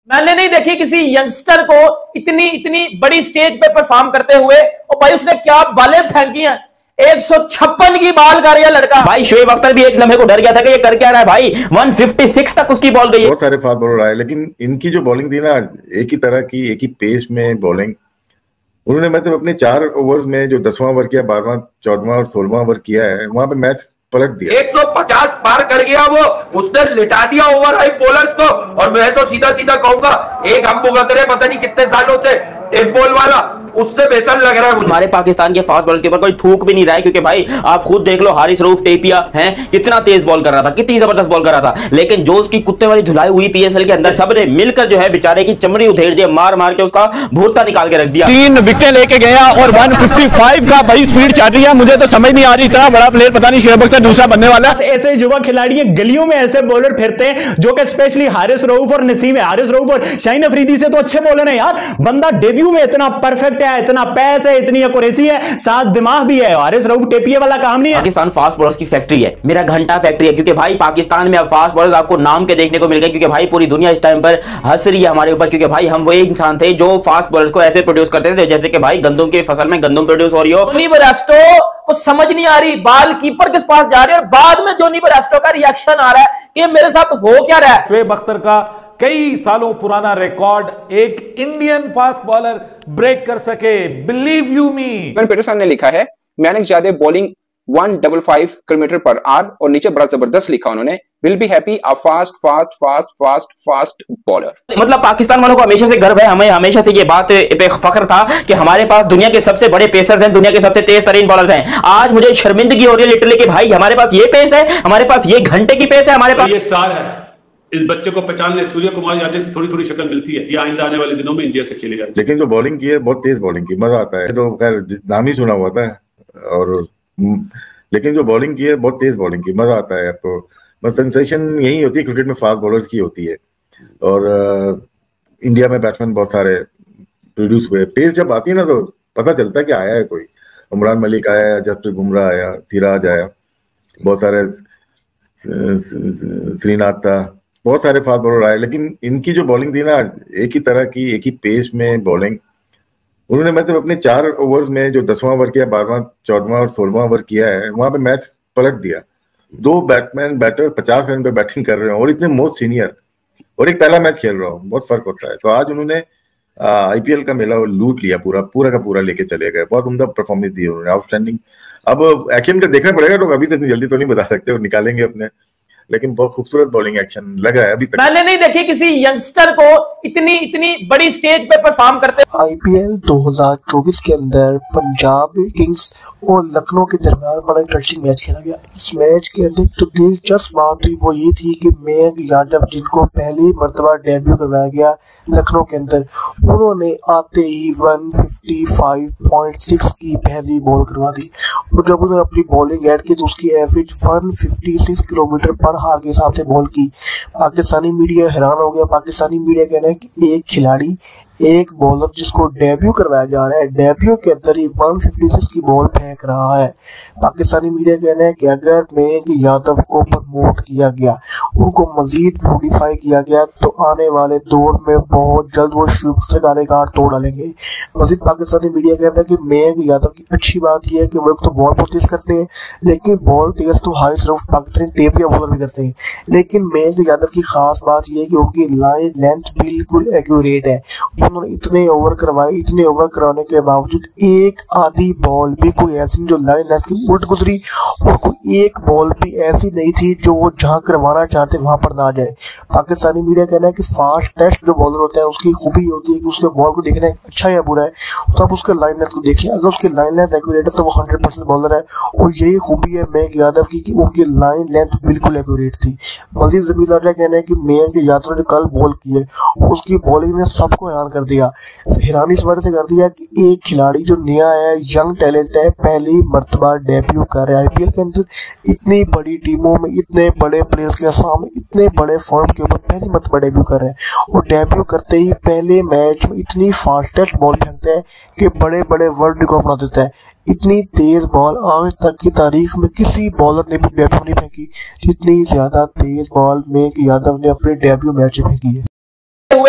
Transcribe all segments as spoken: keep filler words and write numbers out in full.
मैंने नहीं देखी किसी यंगस्टर को इतनी इतनी बड़ी स्टेज पे परफॉर्म करते हुए। और भाई उसने क्या बालें फेंकी हैं, एक सौ छप्पन की बाल कर गया लड़का। भाई शोएब अख्तर भी एक लम्हे को डर गया था कि ये कर क्या रहा है भाई। एक सौ छप्पन तक उसकी बॉल गई है। बहुत सारे फास्ट बॉलर आए, लेकिन इनकी जो बॉलिंग थी ना, एक ही तरह की, एक ही पेस में बॉलिंग। उन्होंने मतलब अपने चार ओवर्स में जो दसवां ओवर किया, बारहवां, चौदहवां और सोलहवां ओवर किया है, वहां पे मैच पलट दिया। एक सौ पचास पार कर गया वो, उसने लिटा दिया ओवर हाई बॉलर्स को। और मैं तो सीधा सीधा कहूंगा, एक हम भुगत रहे पता नहीं कितने सालों से एक बॉल वाला, उससे बेहतर लग रहा है मुझे। हमारे पाकिस्तान के फास्ट बॉलर के ऊपर कोई थूक भी नहीं रहा है, क्योंकि भाई आप खुद देख लो, हारिस रऊफ टेपिया है कितना तेज बॉल कर रहा था, कितनी जबरदस्त बॉल कर रहा था, लेकिन जो उसकी कुत्ते वाली धुलाई हुई पीएसएल के अंदर, सबने मिलकर जो है बेचारे की चमड़ी उधेड़ दिया, मार मार के उसका भूरता निकाल के रख दिया। तीन विकेट लेके गया और एक सौ पचपन का भाई स्पीड चल रही है। मुझे तो समझ नहीं आ रही, इतना बड़ा प्लेयर पता नहीं शोएब अख्तर दूसरा बनने वाला है। ऐसे युवा खिलाड़ी गलियों में ऐसे बॉलर फिरते हैं जो कि स्पेशली हारिस रऊफ और नसीम है। हारिस रऊफ और शाहीन अफरीदी से तो अच्छे बॉलर हैं यार, बंदा डेब्यू में इतना परफेक्ट है, इतना पैस है, इतनी एक्यूरेसी है, साथ दिमाग भी है। हारिस रऊफ टेपिया वाला काम नहीं है। पाकिस्तान फास्ट बॉलर्स की फैक्ट्री है, मेरा घंटा फैक्ट्री है, क्योंकि भाई पाकिस्तान में अब फास्ट बॉलर्स आपको नाम के देखने को मिल गए, क्योंकि भाई पूरी दुनिया इस टाइम पर हंस रही है हमारे ऊपर, क्योंकि भाई हम वही इंसान थे जो फास्ट बॉलर्स को ऐसे प्रोड्यूस करते थे जैसे कि भाई गंदम की फसल में गंदम प्रोड्यूस हो रही हो। जोनी बरास्टो को समझ नहीं आ रही, बाल कीपर के पास जा रही है और बाद में जोनी बरास्टो का रिएक्शन आ रहा है कि मेरे साथ हो क्या रहा है। शोएब अख्तर का कई सालों पुराना रिकॉर्ड एक इंडियन फास्ट बॉलर ब्रेक कर सके, believe you me. Even Pietersen ने लिखा है, मैंने ज्यादा बॉलिंग एक सौ पचपन किलोमीटर पर आवर, और नीचे बड़ा जबरदस्त लिखा उन्होंने, will be happy a fast fast fast fast fast bowler. मतलब पाकिस्तान वालों को हमेशा से गर्व है, हमें हमेशा से ये बात पे फख्र था कि हमारे पास दुनिया के सबसे बड़े पेसर्स हैं, दुनिया के सबसे तेज तरीन बॉलर्स हैं। आज मुझे शर्मिंदगी हो रही है लिटरली कि भाई हमारे पास ये पेस है, हमारे पास ये घंटे की पेस है, हमारे पास ये स्टार है। इस बच्चे को पहचानने सूर्य कुमार यादव से थोड़ी थोड़ी शक्ल मिलती है, ये आइंदा आने वाले दिनों में इंडिया से खेलेगा। लेकिन जो बॉलिंग की है बहुत तेज बॉलिंग की, मजा आता है। तो खैर नाम ही सुना हुआ था, और लेकिन जो बॉलिंग की है बहुत तेज बॉलिंग की, मजा आता है आपको। बस सेंसेशन यही होती है क्रिकेट में, फास्ट बॉलर्स की होती है। और आ, इंडिया में बैट्समैन बहुत सारे प्रोड्यूस हुए, पेस जब आती है ना तो पता चलता है कि आया है कोई। उमरान मलिक आया, जसप्रीत बुमराह आया, सिराज आया, बहुत सारे, श्रीनाथ था, बहुत सारे फास्ट बॉलर आए। लेकिन इनकी जो बॉलिंग थी ना, एक ही तरह की, एक ही पेस में बॉलिंग। उन्होंने मतलब अपने चार ओवर्स में जो दसवां ओवर किया, बारहवां, चौदहवां और सोलहवां ओवर किया है, वहां पे मैच पलट दिया। दो बैट्समैन बैटर पचास रन पे बैटिंग कर रहे हो, और इतने मोस्ट सीनियर, और एक पहला मैच खेल रहा हूँ, बहुत फर्क होता है। तो आज उन्होंने आईपीएल का मेला लूट लिया, पूरा पूरा का पूरा लेके चले गए। बहुत उम्दा परफॉर्मेंस दी उन्होंने, आउटस्टैंडिंग। अब एक्शन का देखना पड़ेगा, तो अभी तो इतनी जल्दी तो नहीं बता सकते, और निकालेंगे अपने, लेकिन बहुत खूबसूरत बॉलिंग एक्शन लग रहा है अभी तक। मैंने नहीं देखी किसी यंगस्टर को इतनी इतनी बड़ी स्टेज पे परफॉर्म करते। आईपीएल दो हज़ार चौबीस के अंदर पंजाब किंग्स और लखनऊ के दरमियान बड़ा इंटरेस्टिंग मैच खेला गया। इस मैच के अंदर जो दिलचस्प बात थी वो ये थी कि मयंक यादव, जिनको पहली मर्तबा डेब्यू करवाया गया लखनऊ के अंदर, उन्होंने आते ही एक सौ पचपन पॉइंट छह की पहली बॉल करवा दी, और जब उन्होंने अपनी बॉलिंग ऐड की तो उसकी एवरेज एक सौ छप्पन किलोमीटर पर हार के हिसाब से बॉल की। पाकिस्तानी मीडिया हैरान हो गया। पाकिस्तानी मीडिया कहना है कि एक खिलाड़ी, एक बॉलर जिसको डेब्यू करवाया जा रहा है, डेब्यू के अंदर ही एक सौ छप्पन की बॉल फेंक रहा है। पाकिस्तानी मीडिया कहना है कि अगर मयंक यादव को प्रमोट किया गया, उनको मजीद मॉडिफाई किया गया, तो आने वाले दौर में बहुत जल्द वो शोएब अख्तर का रिकॉर्ड तोड़ डालेंगे। मजीद पाकिस्तानी मीडिया कहता है कि मयंक यादव की अच्छी बात यह है कि वो एक तो बॉल बहुत तेज करते हैं, लेकिन बॉल तेज तो हारिस रऊफ पाकिस्तानी टेपिया बॉलर भी करते हैं। लेकिन मयंक यादव की खास बात यह है कि उनकी लाइन लेंथ बिल्कुल एक्यूरेट है। उन्होंने इतने ओवर करवाए, इतने ओवर करवाने के बावजूद एक आधी बॉल भी कोई ऐसी जो लाइन लेंथ की उल्ट गुजरी, और कोई एक बॉल भी ऐसी नहीं थी जो वो जहां करवाना चाहते वहां पर ना जाए। पाकिस्तानी मीडिया कहना है कि फास्ट टेस्ट जो बॉलर होता है उसकी खूबी होती है कि उसके बॉल को देखना है अच्छा या बुरा है, तब तो उसके लाइन लेंथ को देख लें। अगर उसकी लाइन लेंथ एक्यूरेट है तो वो हंड्रेड परसेंट बॉलर है, और यही खूबी है मयंक यादव की कि उनकी लाइन लेंथ बिल्कुल एक्यूरेट थी। मजीद जमींदार का कहना है कि मयंक यादव ने जो कल बॉल की है उसकी बॉलिंग ने सबको हैरान कर दिया। हैरानी इस वजह से कर दिया कि एक खिलाड़ी जो नया है, यंग टैलेंट है, पहली मर्तबा डेब्यू कर रहा है आईपीएल के अंदर, इतनी बड़ी टीमों में, इतने बड़े प्लेयर्स के सामने, इतने बड़े फॉर्म के ऊपर पहली मर्तबा डेब्यू कर रहे हैं, और डेब्यू करते ही पहले मैच में इतनी फास्टेस्ट बॉल फेंकते हैं कि बड़े बड़े वर्ल्ड रिकॉर्ड बना देता है। इतनी तेज बॉल आज तक की तारीख में किसी बॉलर ने भी डेब्यू नहीं फेंकी, जितनी ज्यादा तेज बॉल मयंक यादव ने अपने डेब्यू मैच में फेंकी है। हुए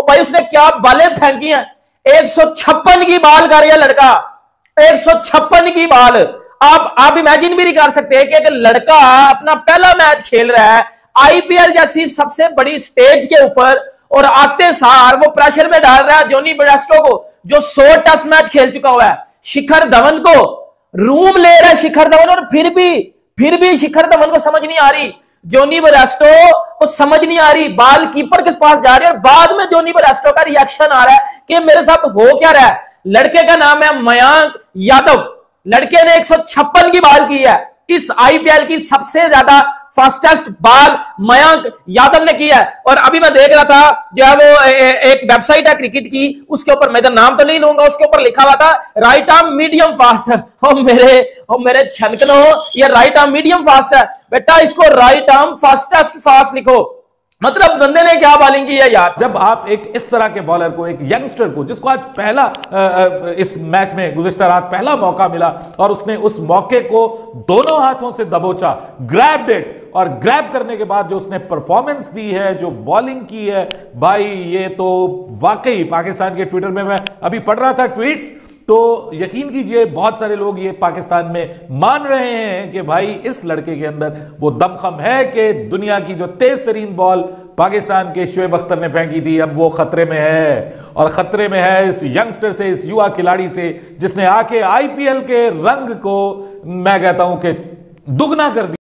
और भाई उसने क्या बालें फेंकी हैं, एक सौ छप्पन की बाल कर गया लड़का, एक सौ छप्पन की बाल। आप आप इमेजिन भी नहीं कर सकते कि एक लड़का अपना पहला मैच खेल रहा है आईपीएल जैसी सबसे बड़ी स्टेज के ऊपर, और आते सार वो प्रेशर में डाल रहा है जोनी बेयरस्टो को, जो सौ टेस्ट मैच खेल चुका हुआ है, शिखर धवन को रूम ले रहा है शिखर धवन, और फिर भी फिर भी शिखर धवन को समझ नहीं आ रही, जोनी बेयरस्टो को समझ नहीं आ रही, बाल कीपर के पास जा रही है, और बाद में जोनी बेयरस्टो का रिएक्शन आ रहा है कि मेरे साथ हो क्या रहा है। लड़के का नाम है मयंक यादव, लड़के ने एक सौ छप्पन की बाल की है, इस आईपीएल की सबसे ज्यादा फास्टेस्ट बाल मयंक यादव ने किया है। और अभी मैं देख रहा था जो है वो ए, ए, एक वेबसाइट है क्रिकेट की, उसके ऊपर मैं नाम तो नहीं लूंगा, उसके ऊपर लिखा हुआ था राइट आर्म मीडियम फास्ट। हो मेरे हो मेरे छनकनो, ये राइट आर्म मीडियम फास्ट है बेटा, इसको राइट आर्म फास्टेस्ट फास्ट लिखो। मतलब बंदे ने क्या बॉलिंग की है यार। जब आप एक इस तरह के बॉलर को, एक यंगस्टर को, जिसको आज पहला आ, आ, इस मैच में गुज़िश्ता रात पहला मौका मिला और उसने उस मौके को दोनों हाथों से दबोचा, ग्रैब्ड इट, और ग्रैब करने के बाद जो उसने परफॉर्मेंस दी है, जो बॉलिंग की है, भाई ये तो वाकई पाकिस्तान के ट्विटर में, मैं अभी पढ़ रहा था ट्वीट्स, तो यकीन कीजिए बहुत सारे लोग ये पाकिस्तान में मान रहे हैं कि भाई इस लड़के के अंदर वो दमखम है कि दुनिया की जो तेज तरीन बॉल पाकिस्तान के शोएब अख्तर ने फेंकी थी, अब वो खतरे में है, और खतरे में है इस यंगस्टर से, इस युवा खिलाड़ी से, जिसने आके आईपीएल के रंग को मैं कहता हूं कि दुगना कर दिया।